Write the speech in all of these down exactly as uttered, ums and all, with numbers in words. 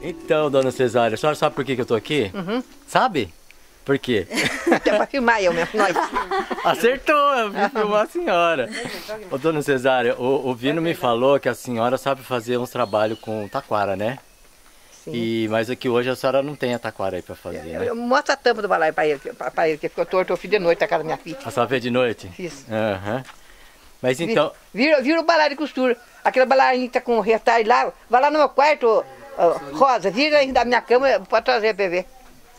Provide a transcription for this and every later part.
Então, dona Cesária, a senhora sabe por que que eu tô aqui? Uhum. Sabe? Por quê? É pra filmar eu mesmo, nós. Acertou, eu vim filmar a senhora. Ô, dona Cesária, o, o Vino me falou que a senhora sabe fazer uns trabalhos com taquara, né? Sim. E, mas aqui hoje a senhora não tem a taquara aí pra fazer, né? Eu mostro a tampa do balaio pra ele, pra, pra ele, que ficou torto, eu fiz de noite na casa da minha filha. A senhora fez de noite? Fiz. Aham. Mas então... Vira, vira o balaio de costura. Aquele balaio que tá com retalho lá, vai lá no meu quarto, uh, Rosa, vira aí da minha cama, pode trazer pra ver.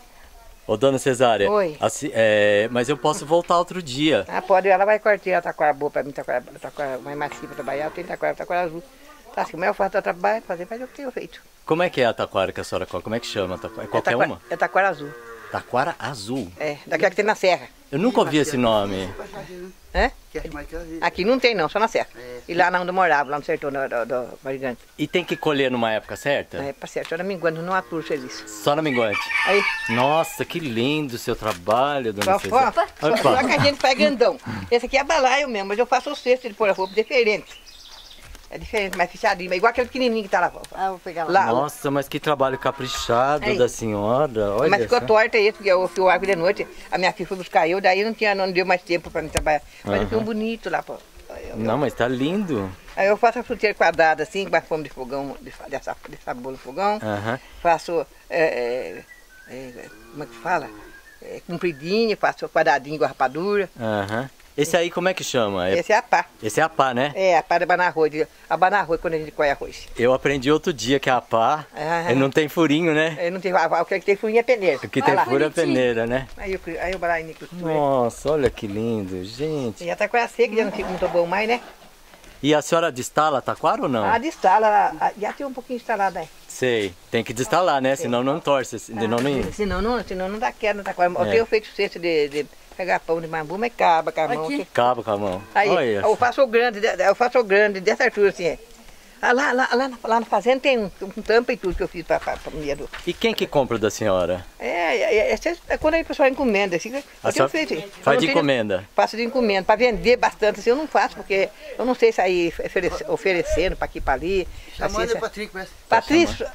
Ô, dona Cesária, Oi. Assim, é, mas eu posso voltar outro dia. Ah, pode, ela vai cortar a taquara boa pra mim, taquara, taquara mais macia pra trabalhar, eu tenho taquara, taquara azul. Tá assim, mas eu faço trabalho, fazer, mas eu tenho feito. Como é que é a taquara que a senhora coloca? Como é que chama a taquara? É qualquer é taquara, uma? É taquara azul. Taquara azul? É, daquela que tem na serra. Eu nunca ouvi esse nome. É? Aqui não tem não, só na serra. E lá onde eu morava, lá no sertão do, do, do Marigante. E tem que colher numa época certa? É, pra certo, só não me engano, não aturo serviço. Só na minguante. Aí. Nossa, que lindo o seu trabalho, dona Só, Cesária. só, só, só que a gente faz grandão. Esse aqui é balaio mesmo, mas eu faço o cesto de pôr a roupa diferente. É diferente, mais fechadinho, mas igual aquele pequenininho que tá lá. Ah, vou pegar lá. lá Nossa, mas que trabalho caprichado Aí. da senhora. Olha mas ficou só. torta esse, porque eu fui o água de noite, a minha filha foi buscar eu, daí não, tinha, não deu mais tempo pra mim trabalhar. Mas eu fiz um bonito lá, pô. Eu, Não, mas tá lindo. Aí eu faço a fruteira quadrada assim, com a forma de fogão, de, dessa, dessa bola de fogão. Aham. Faço, é, é, é, como é que fala? É, compridinho, faço quadradinho com rapadura. Aham. Esse aí como é que chama? É- Esse é a pá. Esse é a pá, né? É, a pá de abanar arroz. de- Abanar arroz quando a gente coe arroz. Eu aprendi outro dia que a pá Ah. ele não tem furinho, né? Aí não tem, a- o que tem furinha é peneira. O que Vai tem lá. furo é peneira, né? Aí eu, aí eu balaio nisso. Nossa, olha que lindo, gente. Já tá quase seca, já não fica muito bom mais, né? E a senhora destala a taquara ou não? A de estala, a- já tem um pouquinho instalada aí. Sei, tem que destalar, né? Senão não torce, senão não... Senão não, senão não dá queda, não tá quase. Eu É. tenho feito cesto de, de pegar pão de bambu, mas caba com a mão. Aqui. que- Cabo com a mão. Aí, Olha eu só. faço o grande, de- eu faço o grande dessa altura assim. é. Ah, lá, lá, lá, na- lá na fazenda tem um, um tampa e tudo que eu fiz para a mulher do. E quem que compra da senhora? É, é, é, é, é quando aí o pessoal encomenda, assim, eu A tenho senhora feito. hein? Eu faz não de tenho- encomenda? Faço de encomenda, para vender bastante, assim, eu não faço, porque eu não sei sair oferece- oferecendo para aqui para ali. Chamando assim, é Patrick, parece. Patrício.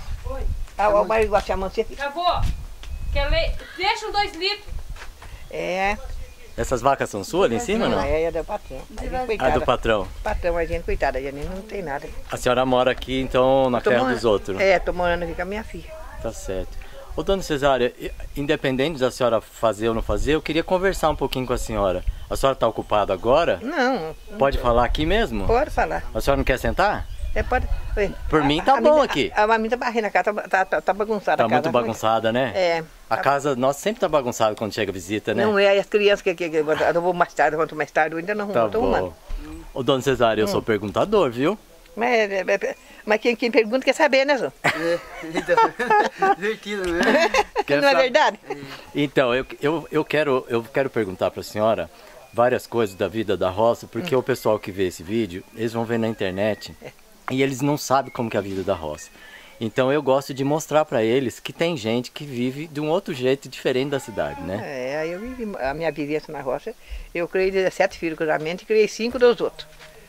Ah, o marido gosta de chamar você. Avô, quer ler? Deixa os dois litros. É, Essas vacas são suas ali em cima, não? é, é do patrão. A gente, Ah, coitada, do patrão. patrão, a gente, coitada, a gente não tem nada. A senhora mora aqui, então, na Tô terra morando- dos outros. É, tô morando aqui com a minha filha. Tá certo. Ô, dona Cesária, i- independente da senhora fazer ou não fazer, eu queria conversar um pouquinho com a senhora. A senhora tá ocupada agora? Não, não Pode falar aqui mesmo? pode falar. A senhora não quer sentar? É, pode. Oi. Por mim tá A bom minha- aqui. A, a minha tá barrendo a casa, tá, tá, tá bagunçada. Tá a casa. muito bagunçada, né? É. A casa nossa sempre tá bagunçada quando chega visita, né? Não é, e as crianças que, que, que eu vou mais tarde, quanto mais tarde, eu ainda não Tá não tô arrumando. bom. Ô, dona Cesária, eu Hum. sou perguntador, viu? Mas, é, é, mas quem, quem pergunta quer saber, né, Zô? É, então, divertido, né? Quer Não é saber? verdade? Então, eu, eu, eu, quero, eu quero perguntar para a senhora várias coisas da vida da roça, porque Hum. o pessoal que vê esse vídeo, eles vão ver na internet e eles não sabem como que é a vida da roça. Então eu gosto de mostrar para eles que tem gente que vive de um outro jeito diferente da cidade, né? É, aí eu vivi a minha vivência na roça. Eu criei dezessete filhos casamento e criei cinco dos outros.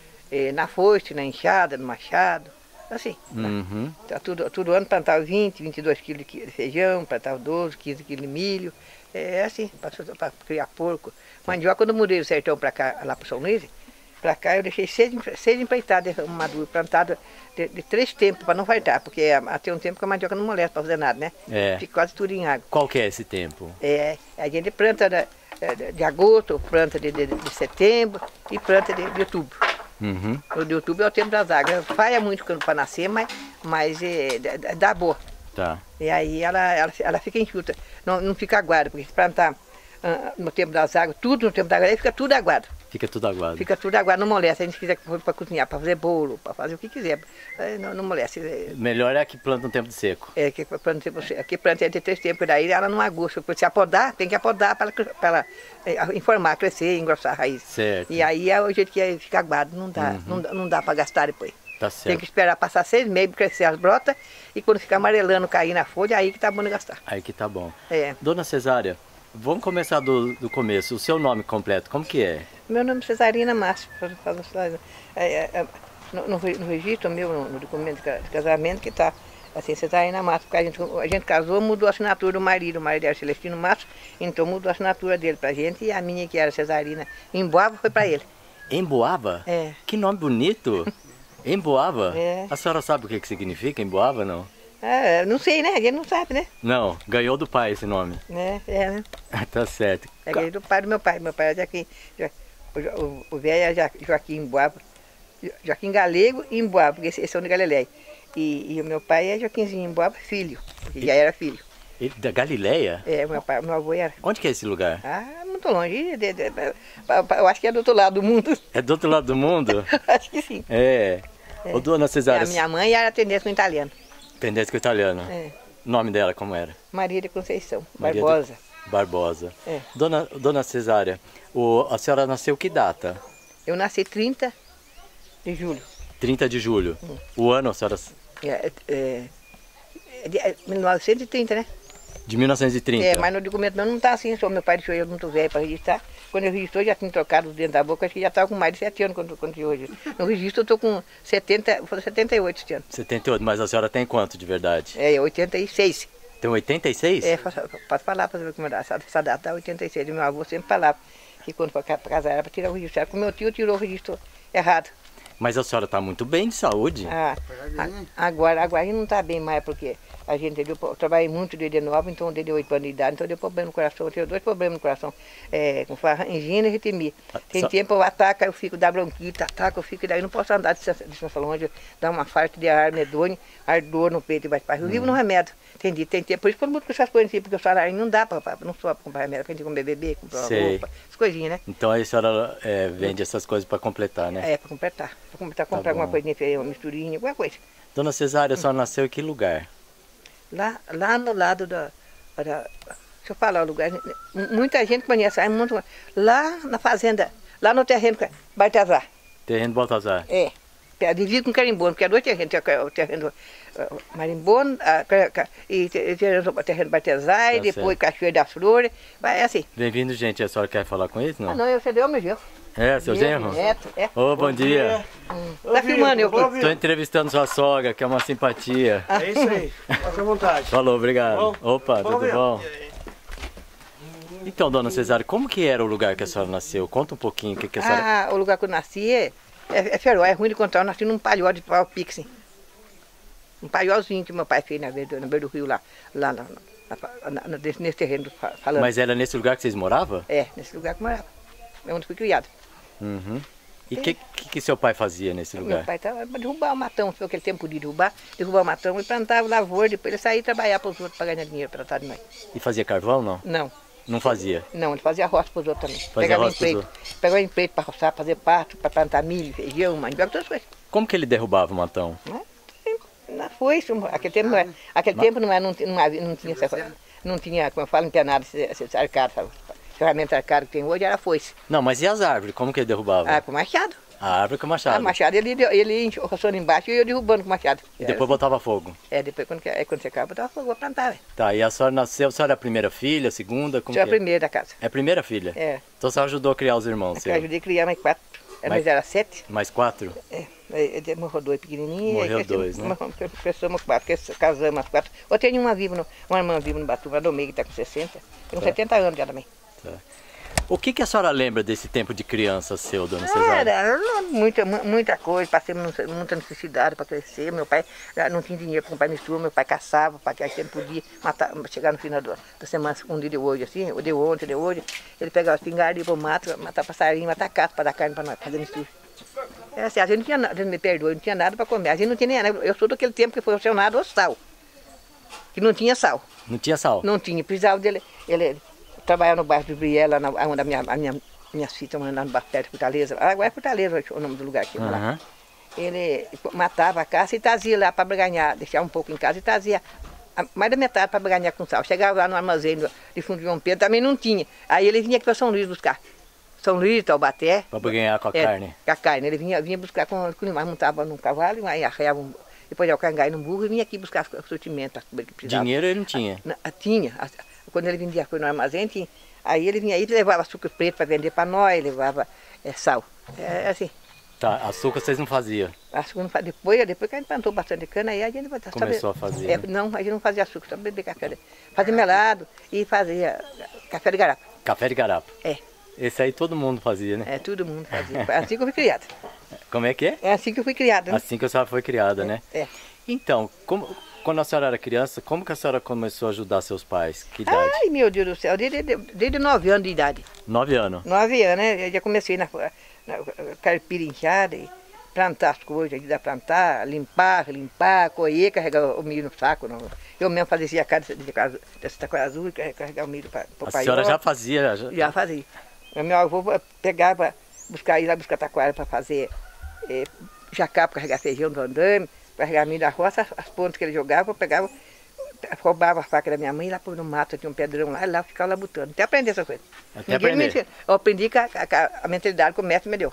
É, na foice, na enxada, no machado, assim. Uhum. Tá tudo, todo ano plantava vinte, vinte e dois quilos de feijão, plantava doze, quinze quilos de milho. É assim, para criar porco. Mandioca, quando eu mudei do sertão para cá, lá para São Luís, para cá eu deixei seis, seis empreitadas maduras, plantadas de, de três tempos para não faltar, porque até um tempo que a mandioca não molesta para fazer nada, né? É. Fica quase tudo em água. Qual que é esse tempo? É, a gente planta de, de, de agosto, planta de, de, de setembro e planta de, de outubro. Uhum. O de outubro é o tempo das águas. Falha muito para nascer, mas, mas é, dá- dá boa. Tá. E aí ela, ela, ela fica enxuta, não, não fica aguada, porque se plantar ah, no tempo das águas, tudo no tempo das águas, aí fica tudo aguado. Fica tudo aguado. Fica tudo aguado, não molesta. Se a gente quiser para cozinhar, para fazer bolo, para fazer o que quiser, eh, não, não molesta. É, Melhor é que planta no tempo de seco. é que planta, aqui planta é de três tempos, daí ela não aguça. Se apodar, tem que apodar para ela, pra ela eh, informar, crescer, engrossar a raiz. Certo. E aí é o jeito que fica aguado, não dá, Uhum. não, dá- não dá para gastar depois. Tá Tem certo. que esperar passar seis meses, crescer as brotas, e quando ficar amarelando, cair na folha, aí que tá bom de gastar. Aí que tá bom. É. Dona Cesária, vamos começar do, do começo. O seu nome completo, como que é? Meu nome é Cesarina Márcio, pra- pra- pra- é, é, é, no, no re- no registro meu, no, no documento de ca- de casamento, que está Assim, Cesarina Matos, porque a gente, a gente casou, mudou a assinatura do marido, o marido era Celestino Matos, então mudou a assinatura dele pra gente, e a minha, que era Cesarina Emboava, foi pra ele. Emboava? É. Que nome bonito! Emboava? É. A senhora sabe o que, que significa Emboava, não? Ah, não sei, né? A gente não sabe, né? Não, ganhou do pai esse nome. É, é, né? Tá certo. É aquele do pai do meu pai. Meu pai é Joaquim. O, o, o velho é Joaquim Emboava. Joaquim Galego e Emboava, porque esse, esse é o de Galileia. E, e o meu pai é Joaquimzinho Emboava, filho, porque já era filho. Ele, da Galileia? É, meu pai, meu avô era. Onde que é esse lugar? Ah, muito longe. De, de, de, eu acho que é do outro lado do mundo. É do outro lado do mundo? Acho que sim. É. É. Ô, dona Cesária. A minha mãe era atendente com italiano. Atendente com italiano. É. O nome dela como era? Maria de Conceição, Maria Barbosa. De... Barbosa. É. Dona, dona Cesária, o, a senhora nasceu que data? Eu nasci trinta de julho. trinta de julho. Hum. O ano a senhora... É, é, é, de- é mil novecentos e trinta, né? De mil novecentos e trinta. É, mas no documento meu não está assim, só meu pai deixou eu muito velho para registrar. Quando eu registrou, já tinha trocado dentro da boca, acho que já estava com mais de sete anos quando, quando eu registro. No registro eu estou com setenta, vou fazer setenta e oito este ano. setenta e oito, mas a senhora tem quanto de verdade? É, oitenta e seis. Tem oitenta e seis? É, posso, posso falar para ver como dá, essa, essa data dá oitenta e seis. E meu avô sempre falava que quando for para casar era para tirar o registro. Com meu tio tirou o registro errado. Mas a senhora está muito bem de saúde. Ah, a- agora, agora a gente não está bem mais, porque a gente deu, eu trabalhei muito desde nove, então desde oito anos de idade, então deu problema no coração. Eu tenho dois problemas no coração, é, com angina e arritmia. Tem só- tempo eu ataco, eu fico da bronquite, ataco, eu fico, daí não posso andar de distância distância longe, dá uma farta de ar medonho, ardor no peito e vai para Eu vivo no remédio, entendi, tem tempo. Por isso que eu busco essas coisas assim, porque o salário não dá para, não só para comprar remédio, para gente comer bebê, comprar Sei. roupa, as coisinhas, né? Então aí a senhora é, vende essas coisas para completar, né? É, para completar, para completar, comprar bom. alguma coisinha, uma misturinha, alguma coisa. Dona Cesária, a senhora nasceu em que lugar? Lá, lá no lado da, da. Deixa eu falar o lugar. Muita gente conhece, aí muito, lá na fazenda, lá no terreno Baltazar. Terreno Baltazar. É. Divide com Carimbono, porque é dois terrenos, tem o terreno uh, Marimbono a, a, e o terreno Baltazar, e Tá depois certo. Cachoeira das Flores. Vai, é assim. Bem-vindo, gente. A senhora quer falar com eles, não? Ah, não, eu cedeu o meu genro. É, seu genro? Neto, é. Ô, bom dia. Tá filmando eu. Ô, Estou entrevistando sua sogra, que é uma simpatia. É isso aí, fica à vontade. Falou, obrigado. Bom. Opa, Bom, tudo viu? bom? Então, dona Cesária, como que era o lugar que a senhora nasceu? Conta um pouquinho o que, que a senhora... Ah, o lugar que eu nasci é, é, é feroz, é ruim de contar. Eu nasci num paiol de pau pixem. Um paiolzinho que meu pai fez na beira, na beira do rio lá, lá na, na, na, na- nesse, nesse terreno do fa- falando. Mas era nesse lugar que vocês moravam? É, nesse lugar que eu morava. É onde fui criado. Uhum. E o que, que, que seu pai fazia nesse Meu lugar? pai estava para derrubar o matão, foi aquele tempo de derrubar, derrubar o matão e plantava lavoura, depois ele saía trabalhar para os outros para ganhar dinheiro para tratar de mãe. E fazia carvão, não? Não, Não fazia. não, ele fazia roça para os outros também. Fazia Pegava roça pros empreito, pegava empreito para roçar, fazer pasto, para plantar milho, feijão, mandioca, todas as coisas. Como que ele derrubava o matão? Né? Não foi isso, aquele tempo não era, aquele tempo não, era, não, não, havia, não tinha essa, não tinha, como eu falo, empenado, esses arcados, sabe? Ferramenta arcada que tem hoje era foice. Não, mas e as árvores? Como que ele derrubava? Ah, com machado. A árvore com Ah, machado. machado, ele, ele roçando embaixo e eu derrubando com machado. E depois botava fogo. É, depois quando, é, quando você acaba, botava fogo, vou plantar, velho. Tá, e a senhora nasceu, a senhora é a primeira filha, a segunda? Como Sou a que é? primeira da casa. É a primeira filha? É, Então a senhora ajudou a criar os irmãos eu seus? ajudei a criar mais quatro. Era, Mas- Nós era sete. Mais quatro? É, aí, aí morreu dois pequenininhos. Morreu aí dois, né? Crescemos quatro, cres- casamos as quatro. Eu tenho uma viva, no, uma irmã viva no Batuba, a Domingue, que está com sessenta. Tem uns Tá. setenta anos já também. O que, que a senhora lembra desse tempo de criança seu, dona Ah, Cesária? era muita, mu- muita coisa, passei mu- muita necessidade para crescer. Meu pai ah, não tinha dinheiro para comprar mistura, meu pai caçava, para que a gente podia matar, chegar no final do- da semana, um dia de hoje, assim, ou de ontem, de hoje. Ele pegava as pingardas e ia para o mato, matar passarinho, matar caça para dar carne para nós, fazer mistura. É assim, a gente não tinha nada, me perdoa, não tinha nada para comer. A gente não tinha nem nada. Eu sou daquele tempo que foi racionado o sal, que não tinha sal. Não tinha sal? Não tinha, precisava dele. Ele, ele trabalhava no bairro do Briela, lá na- onde a minha, a minha, minhas filhas estão lá no bairro perto de Fortaleza. Ah, agora é Fortaleza o nome do lugar aqui. lá. Aham. Ele matava a caça e trazia lá para ganhar, deixava um pouco em casa e trazia a- mais da metade para ganhar com sal. Chegava lá no armazém do- de fundo de João Pedro, também não tinha. Aí ele vinha aqui para São Luís buscar. São Luís, Taubaté. Pra ganhar com a É, carne? Com a carne. Ele vinha, vinha buscar com, com mais, montava num cavalo, aí arreava um, depois de alcangai no burro e vinha aqui buscar o sortimento que precisava. Dinheiro ele não tinha. Na- tinha. a- Quando ele vendia coisa no armazém, tinha. Aí ele vinha aí e levava açúcar preto para vender para nós, levava é, sal. É assim. Tá, açúcar vocês não faziam? Açúcar não fazia. Depois, depois que a gente plantou bastante cana, aí a gente vai Começou a fazer, É, né? não, a gente não fazia açúcar, só bebia café. Fazia melado e fazia café de garapa. Café de garapa. É, Esse aí todo mundo fazia, né? é, todo mundo fazia. É assim que eu fui criada. Como é que é? É assim que eu fui criada, né? Assim que a senhora foi criada, né? É. Então, como, quando a senhora era criança, como que a senhora começou a ajudar seus pais? Que idade? Ai, meu Deus do céu, desde, desde nove anos de idade. Nove anos. Nove anos, né? Eu já comecei na, na carpira inchada e plantar as coisas, ajudar a plantar, limpar, limpar, colher, carregar o milho no saco. Não. Eu mesmo fazia cada dessa taquara azul, carregar o milho para o A pai. senhora já fazia? Já, Já fazia. O meu avô pegava, buscar, ir lá buscar taquara para fazer é, jacá para carregar feijão do andame, para carregar milho da roça, as, as pontas que ele jogava, eu pegava, roubava a faca da minha mãe, lá no mato, tinha um pedrão lá, e lá ficava labutando. Até aprender essa coisa. Até Ninguém me aprender. ensinou. Eu aprendi com a, a, a mentalidade que o mestre me deu.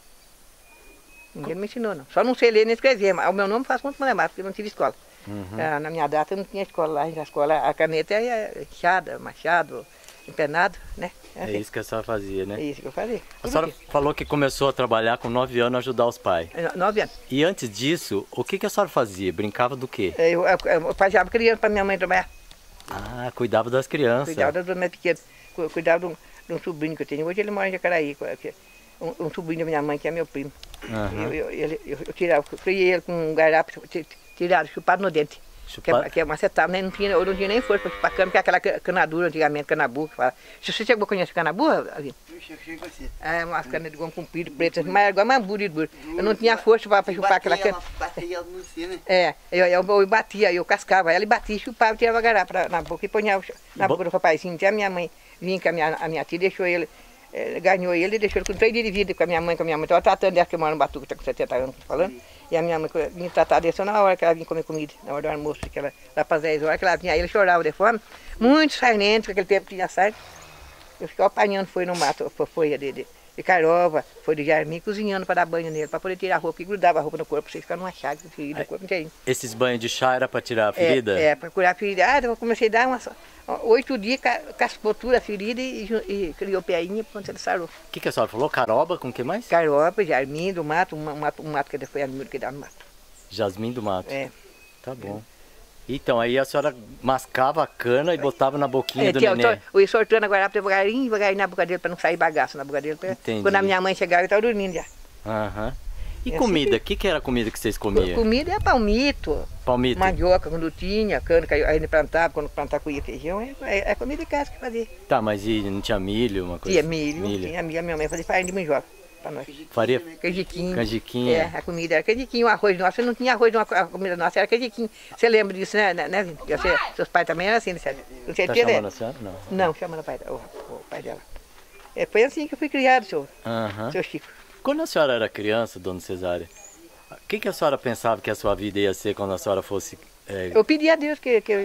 Ninguém me ensinou, não. Só não sei ler nem escrever, mas o meu nome faz muito mais porque eu não tive escola. Uhum. Ah, na minha data eu não tinha escola lá, a escola, a caneta é enxada, machado, empenado, né? É assim. isso que a senhora fazia, né? É isso que eu fazia. A Tudo senhora isso. falou que começou a trabalhar com nove anos a ajudar os pais. Nove anos. E antes disso, o que, que a senhora fazia? Brincava do quê? Eu, eu, eu fazia criança para minha mãe trabalhar. Ah, cuidava das crianças. Cuidava das minhas pequenas. Cu- Cuidava de um, de um sobrinho que eu tenho. Hoje ele mora em Jacaraí. que é Um, um sobrinho da minha mãe, que é meu primo. Aham. Eu, eu, ele- eu, eu tirava, eu criei ele com um garrapo ti- tirado, chupado no dente. Que Chupado? é, que é macetado, né? Não tinha, eu não tinha nem força para chupar cana, porque é aquela ca- canadura antigamente, canabu, que fala. Se você chegou a conhecer canabu, Avino? É, umas canas de goma comprido, pretas, mas era igual mambu de duro. Eu não tinha força para chupar aquela cana. Batia ela no cima, né? É, eu, eu, eu batia, eu cascava ela e batia, chupava, tirava a garapa na boca e ponhava na Bo- boca do rapazinho. Até a minha mãe vinha com a minha, a minha tia, deixou ele, eh, ganhou ele e deixou ele com três dias de vida com a minha mãe, com a minha mãe. Estava tratando dessa que eu moro no Batuque, está com setenta anos, tô falando. E a minha mãe vinha tratar dessa na hora que ela vinha comer comida, na hora do almoço, que ela, lá para as dez horas que ela vinha, aí ele chorava de fome, muito sarnento, com aquele tempo que tinha sarna. Eu ficava apanhando, foi no mato, foi folha de, de, de caroba, foi de jardim, cozinhando para dar banho nele, para poder tirar a roupa, que grudava a roupa no corpo, você ficar numa chaga, ferida, o corpo inteirinho. Esses banhos de chá era para tirar a ferida? É, é para curar a ferida. Ah, eu comecei a dar umas oito dias, ca- caspou tudo a ferida e, ju- e criou peinha, pronto, ele sarou. O que, que a senhora falou? Caroba com o que mais? Caroba, jardim, do mato, um mato, um mato que foi a número que dá no mato. Jasmim do mato. É. Tá bom. Então, aí a senhora mascava a cana e botava na boquinha É, do tinha- neném. eu ia sortando agora devagarinho, devagarinho na boca dele, para não sair bagaço na boca dele. pra- Entendi. Quando a minha mãe chegava, eu estava dormindo já. Aham. E É comida? O que, que era a comida que vocês comiam? Comida é palmito, Palmito? mandioca quando tinha, cana, que a gente plantava, quando plantava colhia feijão, é, é, é comida de casa que fazia. Tá, mas e não tinha milho, uma coisa? Tinha milho, tinha milho, a minha mãe fazia farinha de mandioca para nós. Faria Canjiquinho. canjiquinha. É, a comida era canjiquinho, o arroz nosso, não tinha arroz, não, a comida nossa era canjiquinho. Você lembra disso, né, né, né Vini? Você, seus pais também eram assim, né, Sérgio? Não sei Tá ter, chamando né? a senhora? Não. Não, chamando o pai, o, o pai dela. É, foi assim que eu fui criado, seu, Aham. seu Chico. Quando a senhora era criança, dona Cesária, o que, que a senhora pensava que a sua vida ia ser quando a senhora fosse... é, Eu pedi a Deus que, que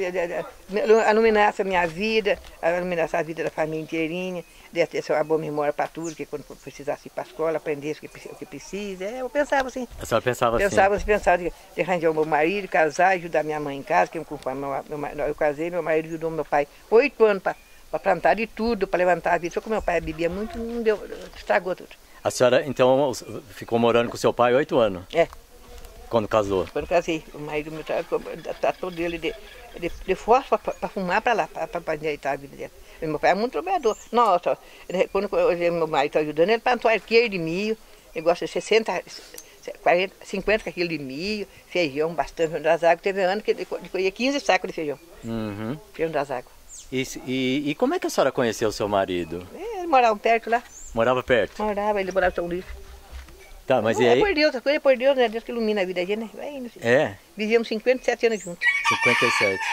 eu iluminasse a minha vida, iluminasse a vida da família inteirinha, desse ter uma boa memória para tudo, que quando precisasse ir para a escola, aprendesse o que, o que precisa. É, eu pensava assim. a senhora pensava assim? Pensava, assim, pensava de, de arranjar o meu marido, casar, ajudar minha mãe em casa, que eu, conforme meu, meu, ma- eu casei, meu marido ajudou meu pai oito anos para plantar de tudo, para levantar a vida. Só que meu pai bebia muito, não deu, estragou tudo. A senhora, então, ficou morando com seu pai oito anos? É. Quando casou? Quando casei, o marido meu tratou, tratou dele de, de, de fósforo para fumar para lá, para ajeitar a vida dele. E meu pai é muito trabalhador. Nossa, ele- quando eu- meu marido está ajudando, ele plantou arqueiro de milho, ele gosta de sessenta, quarenta, cinquenta quilos de milho, feijão, bastante, feijão das águas. Teve ano que ele co- ele colhia quinze sacos de feijão, Uhum. feijão das águas. E, e, e como é que a senhora conheceu o seu marido? Ele morava perto lá, Morava perto? morava, ele morava em São Luís. Tá, mas e é aí? por Deus, as coisas é por Deus, né? Deus que ilumina a vida da gente, né? Vai indo, filho. É, Vivíamos cinquenta e sete anos juntos. cinquenta e sete.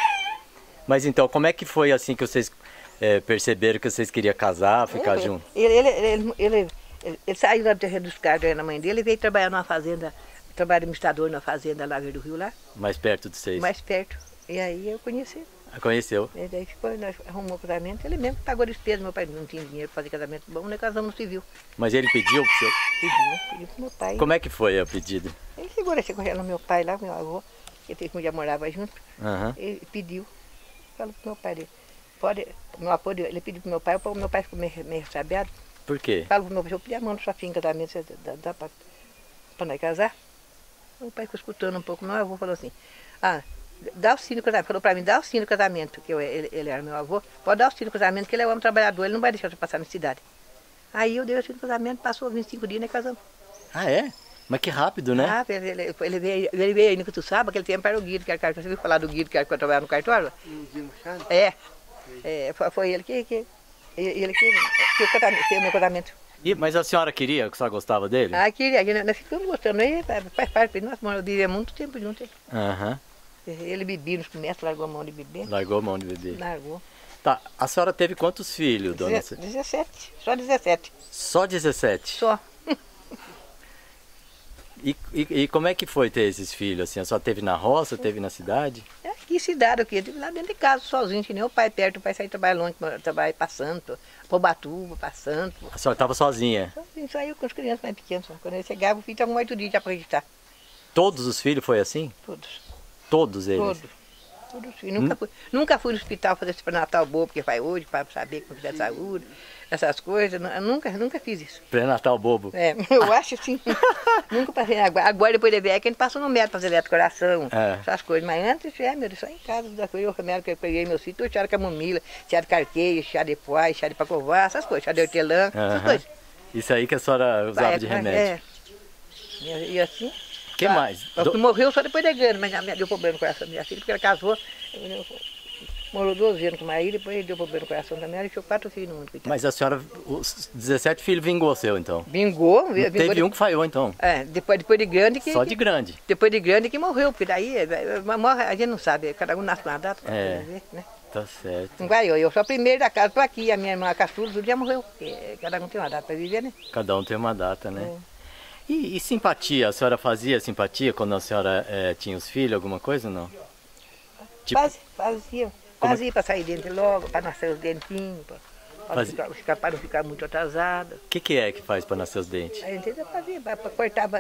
Mas então, como é que foi assim que vocês é, perceberam que vocês queriam casar, ficar Ele- juntos? Ele, ele, ele, ele, ele, ele saiu lá do terreno dos caras da mãe dele e veio trabalhar numa fazenda, trabalhar de administrador numa fazenda lá do Rio, lá, Mais perto de vocês? mais perto. E aí eu conheci. Ah, conheceu? E daí ficou, nós arrumou o casamento, ele mesmo pagou a despesa, meu pai não tinha dinheiro para fazer casamento bom, nós casamos no civil. Mas ele pediu pro seu... Pediu, pediu pro meu pai. Como é que foi o pedido? Ele chegou, ele chegou no meu pai lá, meu avô, que ele já morava junto, Aham. ele pediu, falou pro meu pai dele, pode, meu avô, ele pediu pro meu pai, o meu pai ficou meio, meio sabiado. Por quê? Falo pro meu pai, eu pedi a mão da sua filha em casamento, você dá, dá pra para nós casar. O pai ficou escutando um pouco, meu avô falou assim, ah, dá o sino do casamento, falou para mim, dá o sino do casamento, que eu, ele, ele era meu avô, pode dar o sino do casamento, que ele é um homem trabalhador, ele não vai deixar você passar na cidade. Aí eu dei o sino do casamento, passou vinte e cinco dias, nós casamos. Ah, é? Mas que rápido, né? Ah, ele, ele, ele, veio, ele veio aí no Cutuçaba, aquele tempo era o Guido, que era, você viu falar do Guido, que era que eu trabalhava no cartório? É, é foi, foi ele que, que, ele que, que o casamento, fez o meu casamento. E, mas a senhora queria, que a senhora gostava dele? Ah, queria, nós ficamos gostando, ele faz parte, nós vivemos muito tempo juntos. Aham. Uhum. Ele bebia nos comércios, largou a mão de beber. Largou a mão de beber. Largou. Tá, a senhora teve quantos filhos, dona? dezessete, só dezessete. Só dezessete? Só. E, e, e como é que foi ter esses filhos? Assim, a senhora teve na roça, teve na cidade? É, que cidade, o quê? Tive lá dentro de casa, sozinho, que nem o pai perto, o pai saía trabalhar longe, trabalhar passando, Pobatuba, passando. A senhora estava sozinha? Sozinho, saiu com as crianças mais pequenas. Quando ele chegava, o filho estava com oito dias já para registrar. Todos os filhos foi assim? Todos. Todos eles? Todos. Todos os filhos. Nunca, hum? fui, nunca fui no hospital fazer esse pré-natal bobo, porque faz hoje, para saber como é a saúde, essas coisas. Eu nunca, nunca fiz isso. Pré-natal bobo? É, eu acho sim. Nunca passei. Agora, agora depois de ver, que a gente passou no médico fazer eletrocoração, é. essas coisas. Mas antes, é, meu Deus, só em casa, da coisa, o remédio que eu peguei meus filhos, chá de camomila, chá de carqueio, chá de poás, chá de pacová, essas coisas, chá de hortelã, uh-huh. essas coisas. Isso aí que a senhora usava é, de remédio? É. E, e assim. O que mais? Do... Morreu só depois de grande, mas já deu problema no coração da minha filha, porque ela casou. Morou doze anos com o marido, depois deu problema no coração da minha, ela deixou quatro filhos no mundo. Mas a senhora, os dezessete filhos vingou seu, então? Vingou. Não vingou teve de... um que falhou, então? É, depois, depois de grande que... Só de grande? Depois de grande que morreu, porque daí, morre, a gente não sabe, cada um nasce com uma data, é, ver, né? Tá certo. Não vai eu, eu sou a primeira da casa, estou aqui, a minha irmã caçula, tudo já morreu, porque cada um tem uma data para viver, né? Cada um tem uma data, né? É. E, e simpatia? A senhora fazia simpatia quando a senhora é, tinha os filhos, alguma coisa ou não? Tipo... Faz, fazia. Fazia para sair dentro logo, para nascer os dentinhos, para ficar, ficar, para não ficar muito atrasado. O que, que é que faz para nascer os dentes? A gente fazia, para cortar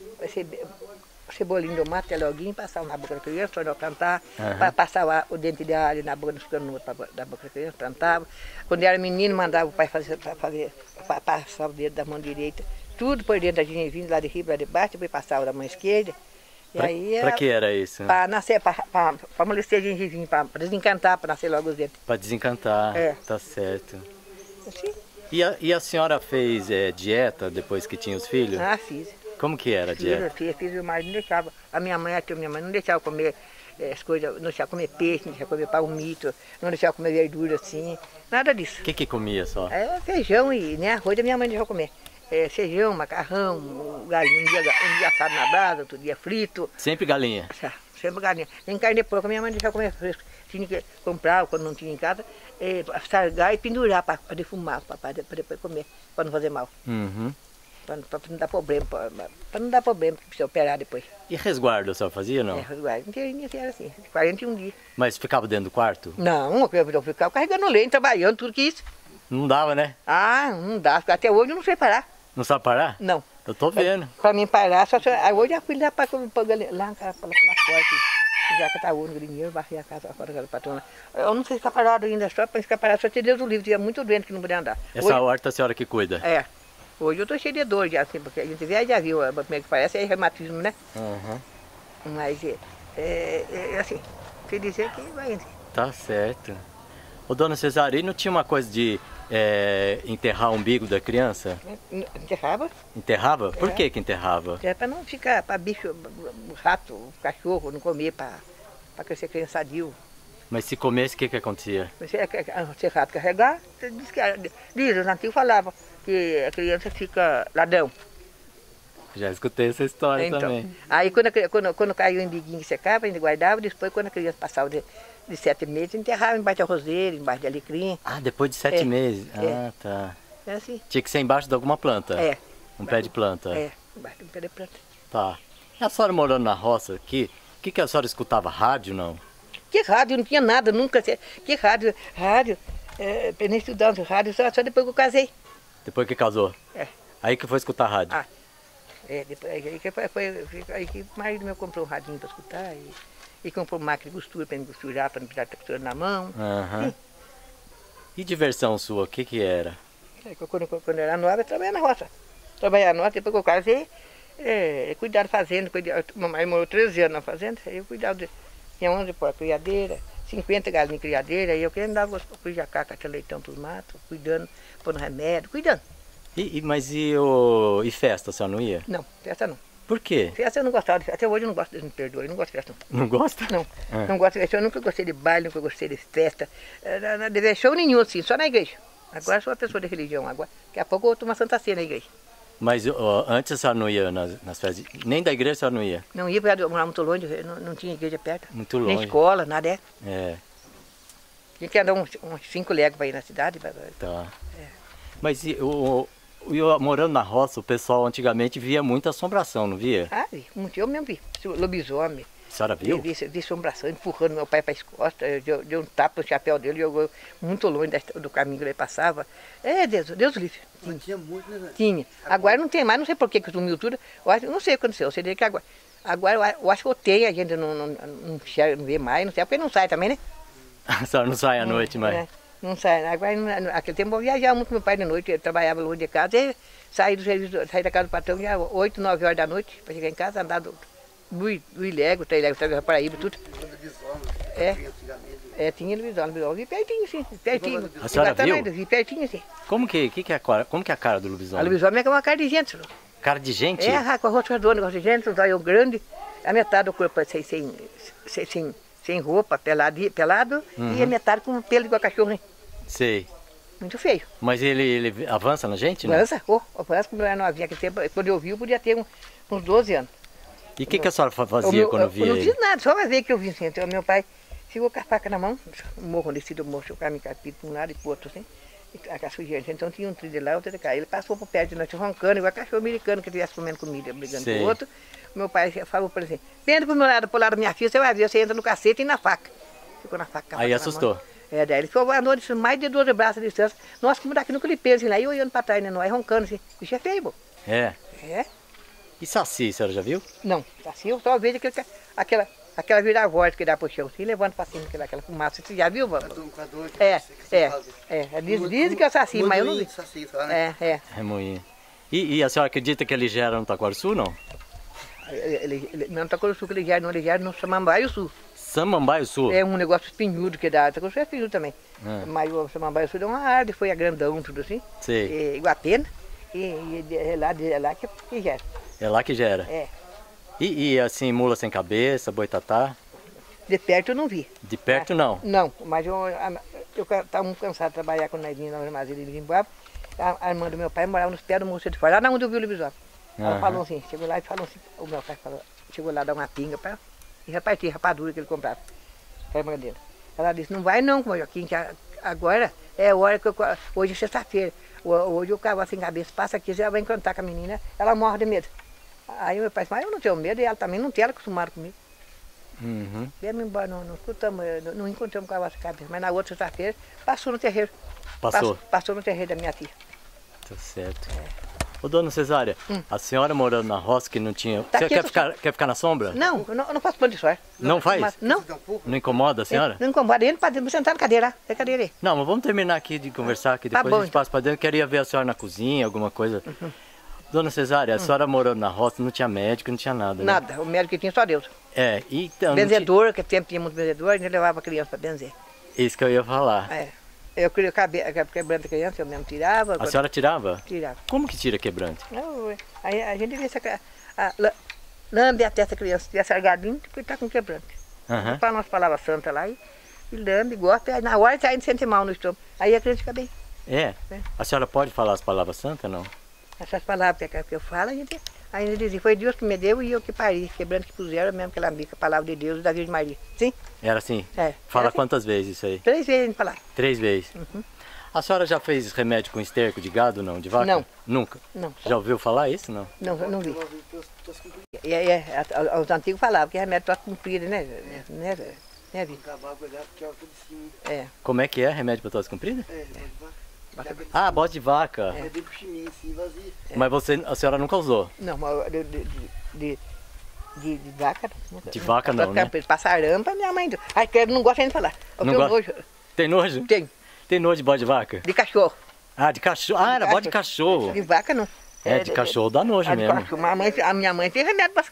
cebolinho do mato, loguinho, passar na boca da criança, para não cantar, uhum. para passar o, o dente de alho na boca, nos canudos da boca da criança, plantava. Quando era menino, mandava o pai fazer, para fazer, para passar o dedo da mão direita, tudo por dentro da gengivinha, lá de riba, lá de baixo, depois passava da mão esquerda. Para que era isso? Para nascer, para amolecer a gengivinha, para desencantar, para nascer logo os dentes. Para desencantar, é. Tá certo. Assim? E a, e a senhora fez é, dieta depois que tinha os filhos? Ah, fiz. Como que era a fiz, dieta? Fiz, fiz, o marido não deixava. A minha mãe, a tia, minha mãe não deixava comer é, as coisas, não deixava comer peixe, não deixava comer palmito, não deixava comer verdura assim, nada disso. O que que comia só? É feijão e né, arroz da minha mãe deixava comer. É, feijão, macarrão, galinha, um dia, um dia assado na brasa, outro dia frito. Sempre galinha? Sempre galinha. Nem carne de porco, minha mãe deixava comer fresco. Tinha que comprar, quando não tinha em casa, é, sargar e pendurar para defumar, para depois comer, para não fazer mal. Uhum. Para não dar problema, para não dar problema, para você operar depois. E resguardo a senhora fazia ou não? É, resguardo. Inteirinho era assim, quarenta e um dias. Mas ficava dentro do quarto? Não, eu ficava carregando leite, trabalhando, tudo que isso. Não dava, né? Ah, não dá, até hoje eu não sei parar. Não sabe parar? Não. Eu tô vendo. Para mim parar, só hoje eu fui lá para lá na porta, já que estava no grinheiro, baixei a casa fora da patrona. Eu não sei ficar parado ainda, só para ficar parado, só ter Deus o livre, tinha muito doente que não podia andar. Essa hoje, horta a senhora que cuida? É. Hoje eu tô cheio de dor já, assim, porque a gente vê, já viu como é que parece, é reumatismo, né? Uhum. Mas é, é, é assim, se dizer que vai. Tá certo. Ô, dona Cesarina, não tinha uma coisa de é, enterrar o umbigo da criança? Enterrava. Enterrava? Por é. que que enterrava? É para não ficar, para bicho, rato, cachorro, não comer, para crescer criança sadio. Mas se comesse, o que que acontecia? Se rato carregar, diz que diz, os antigos falavam que a criança fica ladrão. Já escutei essa história então, também. Aí quando, quando, quando caiu o umbiguinho que secava, a gente guardava, depois quando a criança passava de, de sete meses, enterrava embaixo de roseira, embaixo de alecrim. Ah, depois de sete é, meses? É. Ah, tá. É assim. Tinha que ser embaixo de alguma planta? É. Um pé de planta? É, embaixo de um pé de planta. Tá. E a senhora morando na roça aqui, o que, que a senhora escutava? Rádio, não? Que rádio? Não tinha nada, nunca. Que rádio? Rádio, é, para nem estudar rádio, só, só depois que eu casei. Depois que casou? É. Aí que foi escutar rádio? Ah. É, depois, aí que foi, foi, aí que o marido meu comprou um radinho para escutar e, e comprou máquina de costura para me costurar, para não precisar estar costurando na mão. Uhum. E diversão sua, o que que era? É, quando, quando eu era nova, eu trabalhava na roça. Trabalhava na roça, depois que eu casei, É, cuidar da fazenda, cuidar, mamãe morou treze anos na fazenda, aí eu cuidava de, tinha onze por criadeira, cinquenta galinhas em criadeira, aí eu que andava com jacaca, tinha leitão pros matos, cuidando, pondo remédio, cuidando. E, e, mas e, o, e festa, a senhora não ia? Não, festa não. Por quê? Festa eu não gostava de festa, até hoje eu não gosto, me perdoe, eu não gosto de festa não. Não gosta? Não, Ah. não gosto de festa, eu nunca gostei de baile, nunca gostei de festa, não, não deve show nenhum assim, só na igreja. Agora eu sou uma pessoa de religião, agora, daqui a pouco eu vou tomar Santa Ceia na igreja. Mas ó, antes a senhora não ia nas, nas festas, nem da igreja a senhora não ia? Não ia, porque eu morava muito longe, não, não tinha igreja perto. Muito longe. Nem escola, nada é. É, Tinha que andar uns, uns cinco léguas para ir na cidade. Pra... tá. Mas e, o, o, eu, morando na roça, o pessoal antigamente via muita assombração, não via? Ah, vi, muito, eu mesmo vi. Lobisomem. A senhora viu? Vi, vi, vi assombração, empurrando meu pai para as costas, deu, deu um tapa no chapéu dele, jogou muito longe desta, do caminho que ele passava. É, Deus, Deus livre. Mas tinha muito, né? Tinha. Agora não tem mais, não sei por que que sumiu tudo. Eu acho, não sei o que aconteceu, eu sei que agora. Agora eu acho- eu acho que eu tenho, a gente não, não, não, enxerga, não vê mais, não sei, porque não sai também, né? A senhora não sai à noite mais? É, não sai. Agora, não- aquele tempo eu viajava muito com meu pai de noite, ele trabalhava longe de casa, e saí do serviço, saí da casa do patrão já oito, nove horas da noite, para chegar em casa, andar do, do, do Ilego, três Ilego, três Paraíba, tudo. É. É, tinha televisão, televisão, vi pertinho, sim, pertinho. A senhora Iguatá, viu? não, Vi pertinho, sim. Como que, que, que, é, a cara- como que é a cara do A lobisomem? lobisomem é uma cara de gente, senhor. Cara de gente? É, com a rosto redonda, com a gente, os olhos grandes, a metade do corpo sem, sem, sem, sem, sem roupa, pelado, pelado e a metade com pelo igual cachorro, né? Sei. Muito feio. Mas ele, ele avança na gente, né? Avança, oh, avança, como eu era novinha, aquele tempo, quando eu vi, eu podia ter um- uns doze anos. E o que, que a senhora fa- O fazia meu- quando eu, via eu não ele? fiz nada, só uma vez que eu vi assim. Então, meu pai ficou com a faca na mão, um morro descido, o morro, o caminho capido para um lado e para o outro, assim. E a caçujeira. Então tinha um trilho de lá, outro de cá. Ele passou por perto de nós, roncando, igual cachorro americano que estivesse comendo comida, brigando Sei. com o outro. Meu pai falou para ele assim: vendo pro meu lado, pro lado da minha filha, você vai ver, você entra no cacete e na faca. Ficou na faca. com a Aí faca na assustou. mão. É, daí ele ficou a noite mais de doze braços de distância. Nossa, como daqui no clipeiro, assim, lá, e eu olhando para trás, né, nós roncando assim. Bicho é feio, pô. É. É. E saci, a senhora já viu? Não, assim eu só vejo aquele, aquela, aquela vira-voz que dá pro chão, assim, levando pra cima aquela, aquela fumaça. Você já viu, vovó? É, é, é. Diz, diz que é o saci, mas eu não vi. É, é. É moinho. E, e a senhora acredita que ele gera no Taquarçu, não? Ele, ele, ele, não tá com o sul que ele gera, não, ele gera no Samambaio Sul. Samambaio Sul? É um negócio espinhudo que dá, tá com o sul é espinhudo também. É. Mas o Samambaio Sul é uma árvore, foi a grandão, tudo assim. Sei. É, Iguatena, e, e é lá, é lá que, que gera. É lá que gera. É. E, e assim, mula sem cabeça, boitatá? De perto eu não vi. De perto não. Não, mas eu estava muito cansado de trabalhar com o Nevinho na armazém de Zimbábue. A, a irmã do meu pai morava nos pés do Moço de Fora, lá onde eu vi o lobisomem. Ela Aham. falou assim, chegou lá e falou assim, o meu pai falou, chegou lá a dar uma pinga para e repartir rapadura que ele comprava. A irmã dele. Ela disse, não vai não, com Joaquim, que a- agora é a hora que eu, hoje é sexta-feira, ho- hoje o cavalo sem cabeça passa aqui, você vai encantar com a menina, ela morre de medo. Aí meu pai disse, mas eu não tenho medo, e ela também não tem, ela acostumada comigo. Uhum. Viemos embora, não, não, escutamos, não, não encontramos o cavalo sem cabeça, mas na outra sexta-feira passou no terreiro. Passou? Passou, passou no terreiro da minha tia. Tá certo. Ô, dona Cesária, a senhora morando na roça que não tinha... Hum. Tá Você aqui, quer eu- ficar, quer ficar na sombra? Não, eu não, eu não faço pano de suor. Não faz? Mas- não. Não incomoda a senhora? Não incomoda, ele para dentro, sentar na cadeira lá, tem cadeira aí. Não, mas vamos terminar aqui de conversar, que Tá depois bom, a gente então. passa pra dentro. Eu queria ver a senhora na cozinha, alguma coisa. Dona Cesária, a senhora morando na roça, não tinha médico, não tinha nada, né? Nada, o médico que tinha só Deus. É, então... não tinha- Benzedor, que sempre tinha muito benzedor, a gente levava a criança para benzer. Isso que eu ia falar. É. Eu queria caber, quebrando a criança, eu mesmo tirava. A senhora tirava? Tirava. Como que tira quebrante? Eu, aí a gente vê se a, a, a, lambe a testa da criança, se tiver sargadinho, porque tá com quebrante. Aham. Fala umas palavras santas lá e, e lambe, gosta, aí na hora sai de sente mal no estômago. Aí a criança fica bem. É? É. A senhora pode falar as palavras santas, não? Essas palavras que, que eu falo, a gente, a gente dizia, foi Deus que me deu e eu que pari, quebrando que puseram, mesmo que ela amiga, a palavra de Deus e da Virgem Maria. Sim? Era assim? É. Fala Era assim. quantas vezes isso aí? Três vezes a gente falava. Três vezes. Uhum. A senhora já fez remédio com esterco de gado, não? De vaca? Não. Nunca? Não, Já ouviu falar isso, não? não, eu não vi. E, e, e, a- os antigos falavam que remédio tosse comprida, né? Né, né, Vi? É. Como é que é remédio para tosse comprida? Bota- Ah, bode de vaca. É bem puxinho, assim, vazio. Mas você, a senhora nunca usou? Não, mas de, de, de, de, de, de vaca não. De vaca não, né? Passar arampa, minha mãe. Ai, credo, não gosta nem de falar. Eu Não tenho gosta? nojo. Tem nojo? Tem. Tem nojo de bode de vaca? De cachorro. Ah, de cachorro. Ah, era bode de cachorro. De vaca não. É, de cachorro dá nojo a, de mesmo. cachorro. A, mãe, a minha mãe tem remédio pra,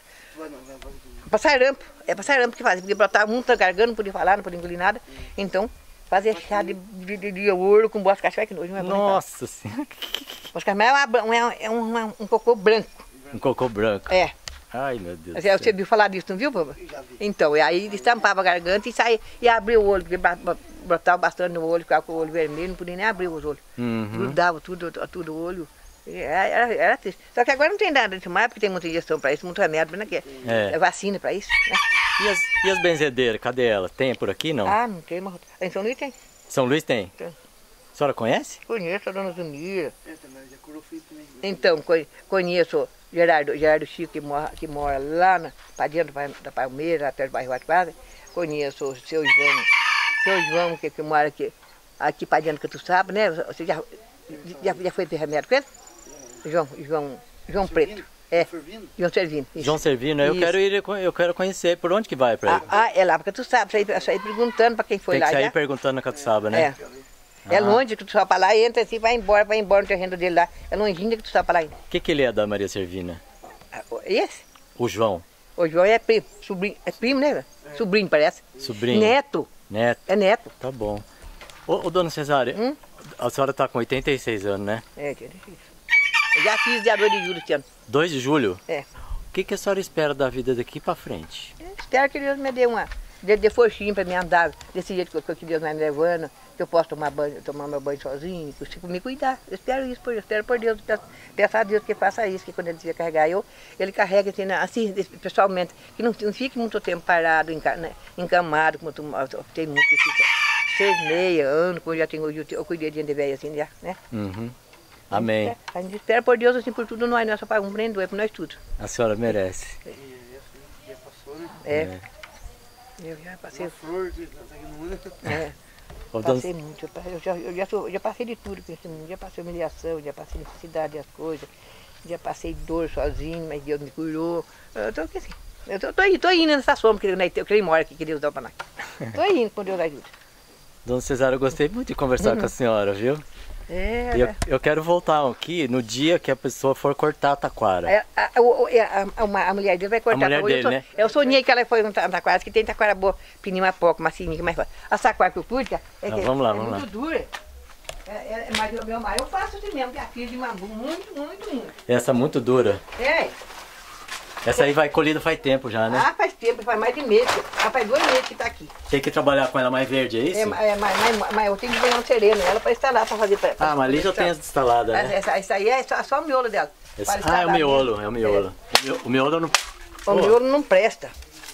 pra sarampo. É pra sarampo que fazia, porque brotava muito na garganta, não podia falar, não podia engolir nada. Então, fazia chá de, de, de, de ouro com boas cachorro, que nojo, não é bom. Nossa senhora. Boas cachorro é, uma, é, um, é um, um cocô branco. Um cocô branco. É. Ai, meu Deus. Você, você viu falar disso, não viu, Papa? Então, e aí estampava a garganta e saía, e abria o olho, porque brotava bastante no olho, ficava com o olho vermelho, não podia nem abrir os olhos. Uhum. Grudava tudo, tudo o olho. Era, era, era triste. Só que agora não tem nada disso mais, porque tem muita injeção para isso, muito remédio, né? Que é, É. é vacina para isso, né? E as, e as benzedeiras, cadê elas? Tem por aqui, não? Ah, não tem, mas em São Luís tem. São Luís tem? Tem. A senhora conhece? Conheço a dona Zunira. Essa, mas já curou feio também. Então, co- conheço Gerardo, Gerardo Chico, que mora, que mora lá na, para dentro da, da Palmeira, até o bairro Quase. Conheço o seu João, seu João, que, que mora aqui, aqui para dentro, que tu sabe, né? Você já, já, já foi ter remédio com ele? João, João, João Preto. É, Fervindo? João Servino. isso. João Servino, eu Isso. quero ir, eu quero conhecer. Por onde que vai pra Ah, ele? ah, é lá, porque tu sabe, sair, sair perguntando para quem foi Tem que lá. sair já. perguntando na Catuçaba, né? É. É Ah. longe que tu só para lá, entra assim, vai embora, vai embora no terreno dele lá. É longinho que tu só para lá ainda. O que, que ele é da Maria Servina? Ah, Esse? O João, O João é primo, sobrinho, é primo, né? Sobrinho, parece. sobrinho. Neto, Neto. é neto. Tá bom. Ô, ô dona Cesária, Hum? a senhora tá com oitenta e seis anos, né? É, que é difícil. Eu já fiz dia dois de julho esse ano. dois de julho? É. O que, que a senhora espera da vida daqui pra frente? Eu espero que Deus me dê uma. Dê, dê forcinho para me andar desse jeito que, que Deus vai me levando, que eu posso tomar, banho, tomar meu banho sozinho, que eu consigo me cuidar. Eu espero isso, por, eu espero por Deus, peço, peço a Deus que faça isso, que quando ele quiser carregar eu, ele carrega assim, né, assim pessoalmente, que não, não fique muito tempo parado, enca, né, encamado, como tu, tem muito que fica seis, meia, ano, como eu já tenho hoje, eu, eu cuidei de gente velha assim, já, né? Uhum. Amém. É, a gente espera por Deus assim por tudo nós, não é só para um prender, é para nós tudo. A senhora merece. Já passou, né? É. É. Eu já passei. Uma flor, que tá aqui no mundo. É. Ô, dona- Passei muito, eu, pa- eu já, eu, já sou- eu já passei de tudo com esse mundo, já passei humilhação, já passei necessidade das coisas, já passei dor sozinho, mas Deus me curou. Eu tô aqui assim, eu tô, tô, indo, tô indo nessa sombra que, né, que ele mora aqui, que Deus dá pra nós. Tô indo com Deus ajuda. Dona Cesária, eu gostei muito de conversar com a senhora, viu? É, E eu, é. eu quero voltar aqui no dia que a pessoa for cortar a taquara. É, a, o- o- é, a, a, uma- a mulher dele vai cortar. A mulher eu, dele, sou- né? Eu sonhei que ela foi um ta- taquara, que tem taquara boa, pininha pouco, macinha, mais fácil. A taquara que eu fui, é, Ah, que vamos lá, é vamos muito lá. dura. É, é, mas o meu mar eu faço assim mesmo, que a filha de mambu, muito, muito, muito. Essa é muito dura. É. Essa aí vai colhida faz tempo já, né? Ah, faz tempo, faz mais de mês. Ah, faz dois meses que tá aqui. Tem que trabalhar com ela mais verde, é isso? É, mas, mas, mas, mas eu tenho que ganhar um sereno ela para instalar, para fazer. Pra, pra, Ah, mas ali já tem as instaladas, essa, né? essa, essa aí é só, só o miolo dela. Esse- Para Ah, é instalar o miolo, mesmo. é o miolo. O mio- O miolo não... É. O miolo não presta.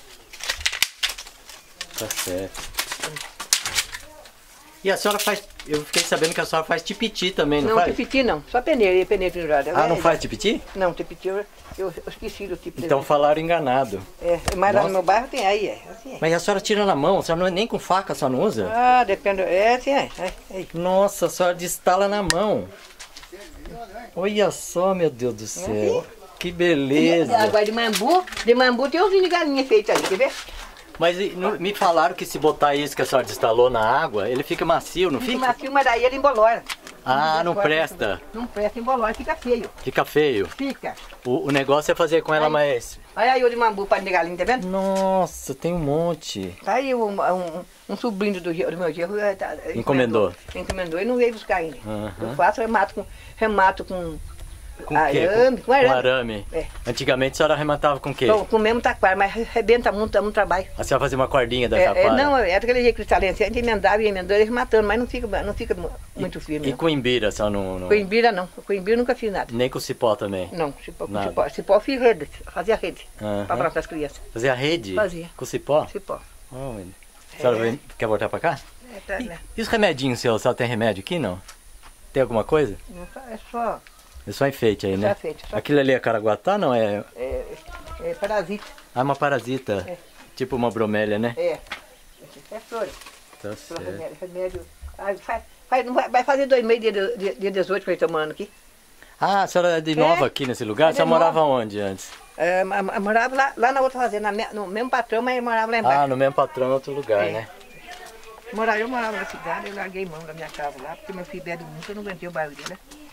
Tá certo. E a senhora faz... Eu fiquei sabendo que a senhora faz tipiti também, não, Não, faz? tipiti não, só peneira, peneira pendurada. Ah, não É, faz tipiti? Não, tipiti eu, eu, eu esqueci do tipo. Então falaram enganado. É, mas lá Nossa. no meu bairro tem aí, é. Assim é. Mas a senhora tira na mão, a senhora não é nem com faca, a senhora não usa? Ah, depende. É assim é. é, é. Nossa, a senhora destala na mão. Olha só, meu Deus do céu. Que beleza. Agora de mambu, de mambu tem uns de galinha feito ali, quer ver? Mas e, no- me falaram que se botar isso que a senhora destalou na água, ele fica macio, não Fica fica? macio, mas daí ele embolora. Ah, não presta. Não presta, embolora, fica feio. Fica feio. Fica. O, o negócio é fazer com ela Aí. mais... Olha aí o de mambu para de galinha, tá vendo? Nossa, tem um monte. Tá aí um, um, um sobrinho do, Ge- do meu genro. eh, tá, Encomendou. Encomendou e não veio buscar ainda. Aham. Eu faço remato com, remato com, Com o quê? arame, com, arame. Com arame. É. Antigamente a senhora arrematava com o quê? Com, com o mesmo taquara, mas arrebenta muito, dá muito trabalho. A senhora fazia uma cordinha da É, é, taquara? não, é daquele jeito cristalino, assim, a gente emendava e emendava e rematando, mas não fica, não fica mu- muito firme. E não. com imbira, a senhora não... não- Com imbira não, com imbira nunca fiz nada. Nem com cipó também? Não, cipó, com Nada. cipó, cipó eu fiz rede, fazia rede, Aham. para plantar as crianças. Fazia rede? Fazia. Com cipó? Cipó. Oh, a senhora É. vem- quer voltar pra cá? É, tá, E, né? e os remedinhos seus? A senhora tem remédio aqui, não? Tem alguma coisa? Não, só- É só, É só enfeite aí, É só né? enfeite, só- Aquilo ali é caraguatá, não? É, é, é parasita, ah, uma parasita. É. Tipo uma bromélia, né? é. É flores. Tá Pelo certo. remédio, remédio. Ah, faz, faz, não vai, vai fazer dois meses, dia, dia, dia dezoito que eu estou tomando aqui. Ah, a senhora é de nova aqui nesse lugar? A de senhora nova. morava onde antes? É, ma- ma- morava lá, lá na outra fazenda, na me- no mesmo patrão, mas eu morava lá embaixo. Ah, no mesmo patrão, em outro lugar, É. né? Morava, eu morava na cidade, eu larguei mão da minha casa lá, porque meu filho bebe muito, eu não aguentei o barulho dele, né?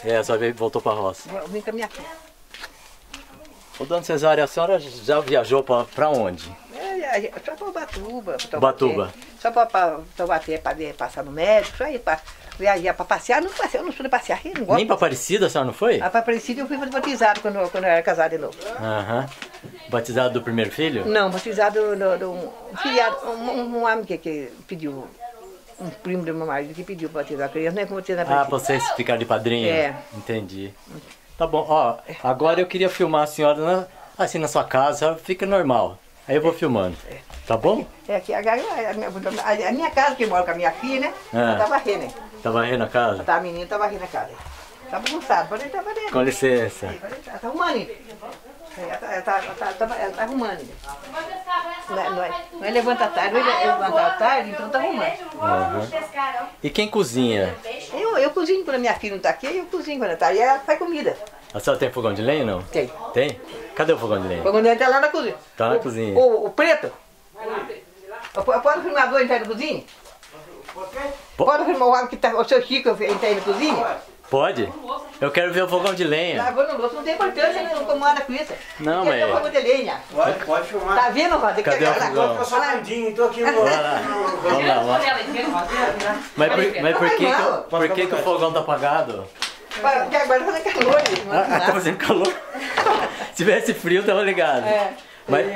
É, só veio, voltou pra roça. Eu vim com a minha filha. Ô, dona Cesária, a senhora já viajou pra, pra onde? É, só pra Ubatuba. Pra Ubatuba. Só pra, pra Taubaté, pra passar no médico, só ir pra viajar pra passear. Não passei, eu não sou de passear, eu não gosto. Nem pra Aparecida a senhora não foi? Ah, pra Aparecida eu fui batizado quando, quando eu era casado de novo. Aham. Batizado do primeiro filho? Não, batizado de um filiado, um, um, um homem que, que pediu, um primo do meu marido que pediu pra batizar a criança, não é como batizar na Ah, Aparecida. pra vocês ficarem de padrinho? É. Entendi. Tá bom, ó, agora eu queria filmar a senhora na, assim na sua casa, fica normal. Aí eu vou filmando. Tá bom? É aqui, a, a, a, minha, a minha casa que eu moro com a minha filha, né? Ah. Ela tá varrendo, né? Tá varrendo a casa? Tá, a menina tá varrendo a casa. Tá bagunçado, pode estar varrendo. Com licença. Ela tá arrumando ainda. Ela tá, ela tá, ela tá, ela tá, ela tá arrumando ainda. Não é, não é, não é levanta tarde, não é levantar tarde, então tá arrumando. Uhum. E quem cozinha? Eu, eu cozinho quando a minha filha não tá aqui, eu cozinho quando ela tá. E ela faz comida. A senhora tem fogão de lenha não? Tem. Tem? Cadê o fogão de lenha? Quando ela tá lá na cozinha. Tá na o, cozinha. O, o preto. Pode filmar dois entrar na cozinha? Pode filmar o homem que tá, o seu Chico entrar aí na cozinha? Pode? Eu quero ver o fogão de lenha. Lavando o louço não tem importância, não incomoda com isso. Não, Quer mas- ter fogão de lenha. Pode, pode filmar. Tá vendo, Rosa? Cadê o fogão? Eu sou bandinho, tô aqui no... Vai lá. Vamos lá, vamos lá. Mas por, mas por que, que, o- por que, que o fogão tá apagado? Porque agora tá fazendo calor. Ah, tá fazendo calor. Se tivesse frio, tava ligado. É. Mas,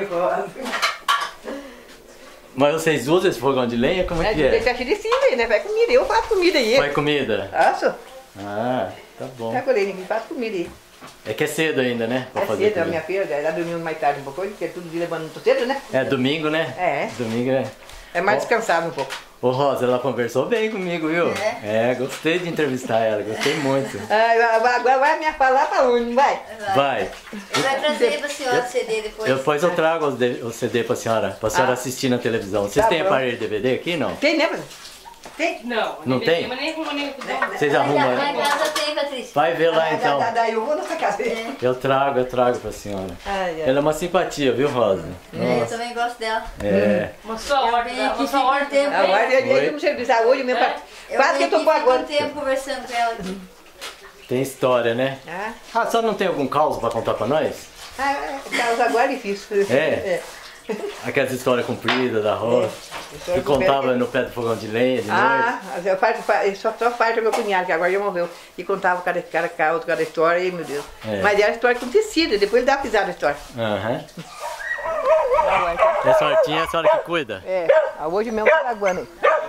mas vocês usam esse fogão de lenha? Como é É, que é? deixa de cima aí, né? Vai comida, eu faço comida aí. Vai comida? Faço. Ah, tá bom. Tá colhendo aqui, faço comida aí. É que é cedo ainda, né? Pra É fazer cedo, a comida. minha filha, ela dormiu mais tarde um pouco hoje, porque tudo dia levando muito cedo, né? É domingo, né? É. Domingo é. É mais Ó. descansado um pouco. Ô Rosa, ela conversou bem comigo, viu? É? gostei de entrevistar ela, gostei muito. Ah, agora vai me falar pra onde, não vai? Vai. Vai trazer pra senhora o C D depois. Depois eu trago os D- o C D pra senhora, pra senhora Ah. assistir na televisão. Vocês Tá têm bom. aparelho D V D aqui, não? Tem, né? Tem? Não, Não nem- tem? Mas nem com nem com não. Vocês Lá arrumam em aí? casa tem, Patrícia. Vai ver lá Da- então. da- Daí eu vou na sua casa. Eu trago, eu trago pra senhora. Ai, ai. Ela é uma simpatia, viu, Rosa? É, eu Nossa. também gosto dela. É. Mostrou a Eu ordem, venho aqui, mostrou a fico um ordem. tempo. Agora eu Oi? ia no serviço ah, hoje mesmo. pra- Eu Quase que venho eu tô aqui, com fico agora. um tempo conversando com ela aqui. Tem história, né? Ah, Ah, a senhora não tem algum caos pra contar pra nós? ah, casa agora é difícil. É? Aquelas histórias compridas da roça, que contava no pé do fogão de lenha de noite. Ah, mas eu faço, faço, só, só faz o meu cunhado, que agora já morreu. E contava cada, cada, cada, outra, cada história, e meu Deus. É. Mas era história acontecida, depois ele dá pisada na história. Aham. É a sortinha, é a senhora que cuida? É, ah, hoje mesmo tá lagoando aí.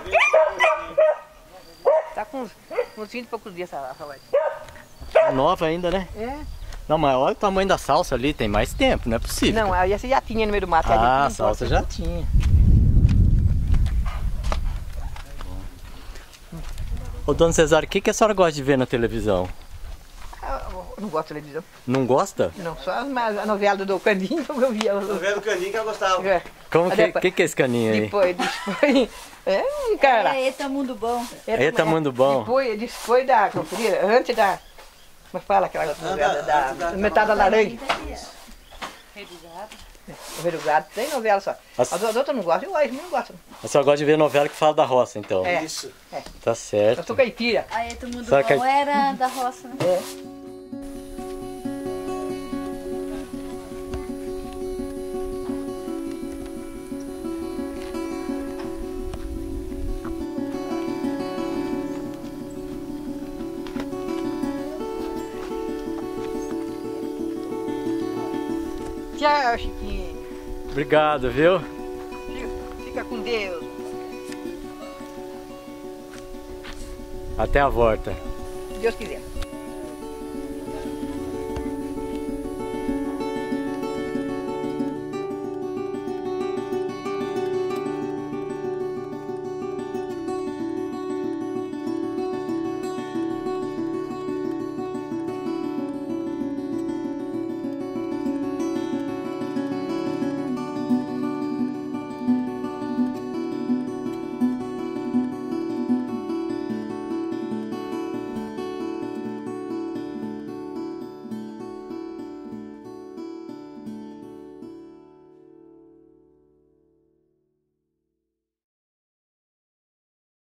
Tá com uns, uns vinte e poucos dias essa essa vaca. Nova ainda, né? É. Não, mas olha o tamanho da salsa ali, tem mais tempo, não é possível. Não, aí essa já tinha no meio do mato. que a gente Ah, não a salsa gosta. já tinha. Ô, dona Cesária, o que, que a senhora gosta de ver na televisão? Ah, eu não gosto de televisão. Não gosta? Não, só as, mas a novela do Candinho que eu via. Tô vendo o caninho que eu gostava. É. Como que, Depois- que, que é esse caninho aí? Depois, depois. É um cara. É, eita, mundo bom. Eita, muito bom. Depois, depois da. Como seria? Antes da. Como é que fala aquela novela da, da, metade da laranja? O Verugado tem novela só. As- As, as outras não gostam, eu acho, não gosto. A senhora gosta de ver novela que fala da roça, então? É. Isso. Tá Eu certo. sou caipira. A eita, mundo Sabe que- bom era da roça, né? É. Tchau, Chiquinho. Obrigado, viu? Fica com Deus. Até a volta. Se Deus quiser.